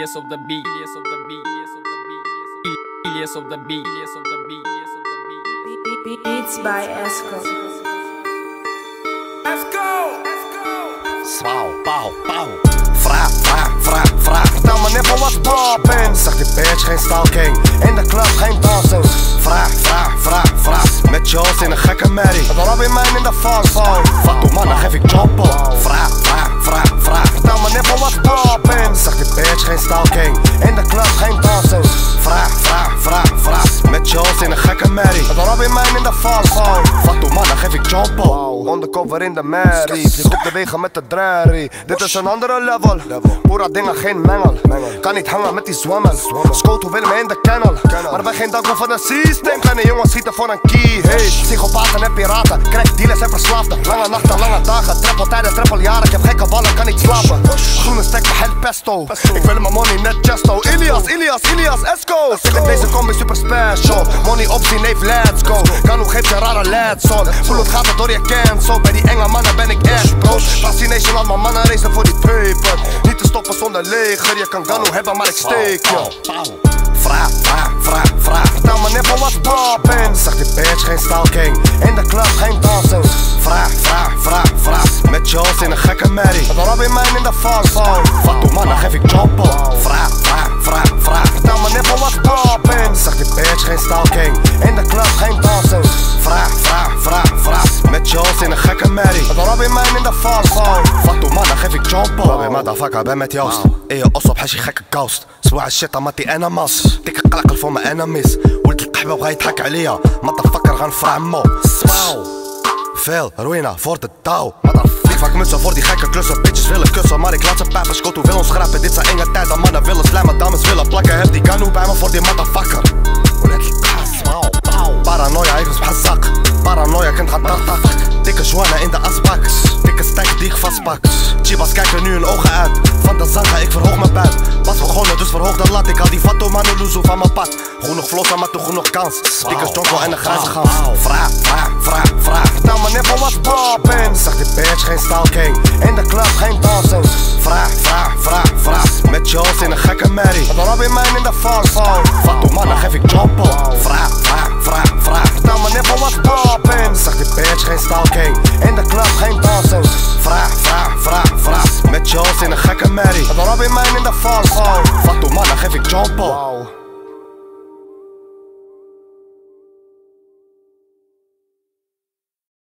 Ilias op de beat, Ilias op de beat, Ilias op de beat, Ilias op de beat, Ilias op de beat, Ilias op de beat. Beats by Esco. Let's go! Zwaal, pauw, pauw. Vraag. Vertel me niffel wat poppin'. Zeg die bitch geen stalking. In de club geen dancing. Vraag. Met Jones in een gekke merrie. Het Robbie mijn in de fastphone. Wat doe man, dan geef ik job op. Vraag. Vertel me niffel wat poppin'. Zeg die bitch geen stalking. In de club geen dancing. Vraag. Met Jones in een gekke merrie. Het Robbie mijn in de fastphone. Wat doe man, dan geef ik job op. Undercover in de merrie. Vlieg op de wegen met de drarrie. Dit is een andere level. Boera dingen geen mengel. Kan niet hangen met die zwammel. Scoto willen me in de kennel. Maar wij geen dank voor de systeem. Kleine jongens schieten voor een key. Hey, psychopaten en piraten. Crack dealers en verslaafden. Lange nachten, lange dagen. Trippeltijden, trippeljaren. Ik heb gekke ballen, kan niet slapen. Groene stek, hel pesto. Ik wil mijn money net gesto. Ilias, Esco. Zeg in deze combi super special. Money opzien, neef, let's go. Kanu geeft je rare letson. Voel het gaat door je cancel. Bij die enge mannen ben ik echt pro. Fascination, al mijn mannen racen voor die paper. Niet te stoppen zonder leger. Je kan Ganu hebben, maar ik steek je. Vraag. Vertel me niffel wat poppin'. Zeg die bitch geen stalking. In de club geen dancing. Vraag. Met Jones in een gekke merrie. Het Robbie mijn in de fastphone. Wat doe man, dan geef ik job op. Vraag. Vertel me niffel wat poppin'. Zeg die bitch geen stalking. In de club geen dancing. Vraag. Met Jones in een gekke merrie. Het Robbie mijn in de fastphone. Wat doe man, dan geef ik job op. Robbie motherfucker, ben met Joost. In je os op hash je gekke kous. Zwaar shit aan met die animals. Dikke klakker voor mijn enemies. ولد القحبة بغا يضحك عليا motherfucker غنفرمو. Zwaal. Veel ruïna voor de touw. Ik vaak mutsen voor die gekke klussen. Bitches willen kussen, maar ik laat ze pijpen. Skoto wil ons schrappen, dit zijn enge tijden. Mannen willen slijmen, dames willen plakken. Heb die Ganu bij me voor die motherfucker. Paranoia, ik was bhazak. Paranoia, kind gaan tartak. Dikke zwanen in de asbak. Dikke stek die ik vastpak. Chibas kijken nu hun ogen uit. Van de zanga, ik verhoog mijn buik. Pas begonnen, dus verhoog de lat. Ik haal die fatto manuloezo van mijn pad. Genoeg flossen, maar toch genoeg kans. Dikke stonkel en een grijze gans. Vraag. Vertel me niffel wat poppin'. Zeg die bitch geen stalking. In de club geen dancing. Vraag. Met Jones in een gekke merrie. Het Robbie mijn in de fastphone. Wat doe man, dan geef ik job op. Vraag. Vertel me niffel wat poppin'. Zeg die bitch geen stalking. In de club geen